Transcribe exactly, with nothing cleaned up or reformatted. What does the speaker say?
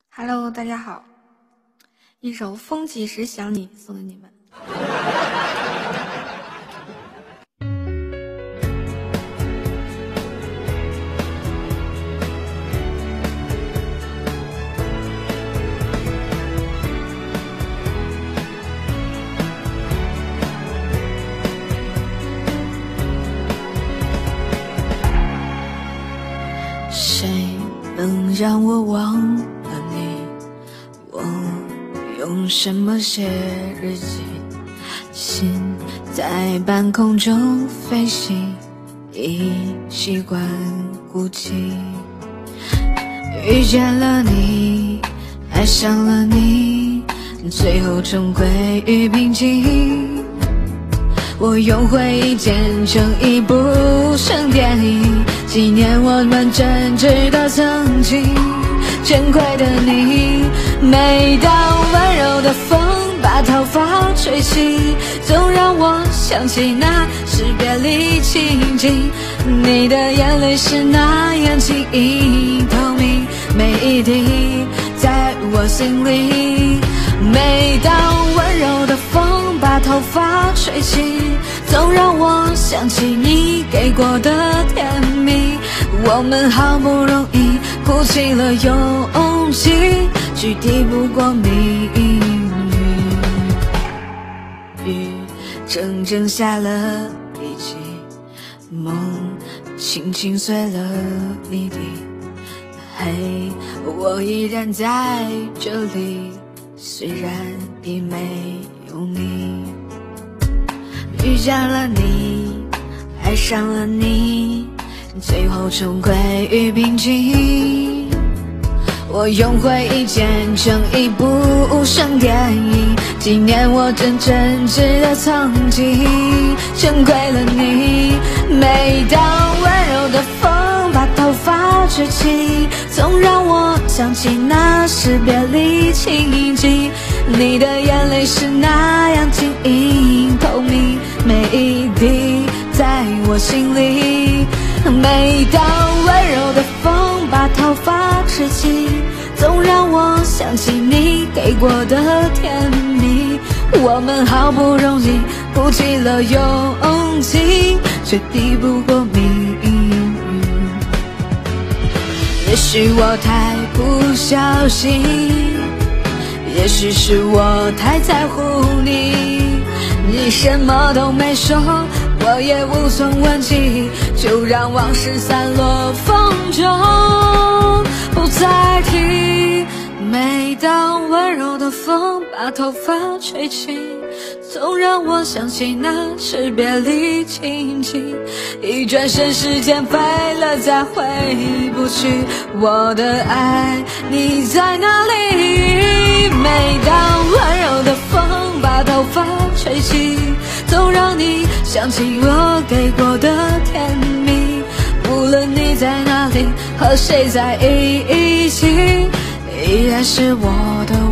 Hello， 大家好，一首《风起时想你》送给你们。谁能让我忘了你？我用什么写日记？心在半空中飞行，已习惯孤寂。遇见了你，爱上了你，最后终归于平静。我用回忆剪成一部生电影，纪念我们真挚的曾经。珍贵的你，每当温柔的风把头发吹起，总让我想起那时别离情景。你的眼泪是那样晶莹透明，每一滴在我心里。每当温柔的风把头发吹起，总让我想起你给过的甜蜜。我们好不容易鼓起了勇气，去抵不过命运。雨整整下了一季，梦轻轻碎了一地。嘿，我依然在这里，虽然已没有你。遇见了你，爱上了你，最后终归于平静。我用回忆剪成一部生电影，纪念我真真挚的曾经。珍贵了你，每当温柔的风把头发吹起，总让我想起那时别离情景。你的眼泪是那样晶莹透明，每一滴在我心里。每当温柔的风把头发吹起，总让我想起你给过的甜蜜。我们好不容易鼓起了勇气，却抵不过命运。也许我太不小心，也许是我太在乎你，你什么都没说，我也无从问起，就让往事散落风中，不再提。每当温柔的风把头发吹起，总让我想起那时别离情景。一转身时间飞了，再回不去，我的爱你在哪里？每当温柔的风把头发吹起，总让你想起我给过的甜蜜。无论你在哪里，和谁在一起，依然是我的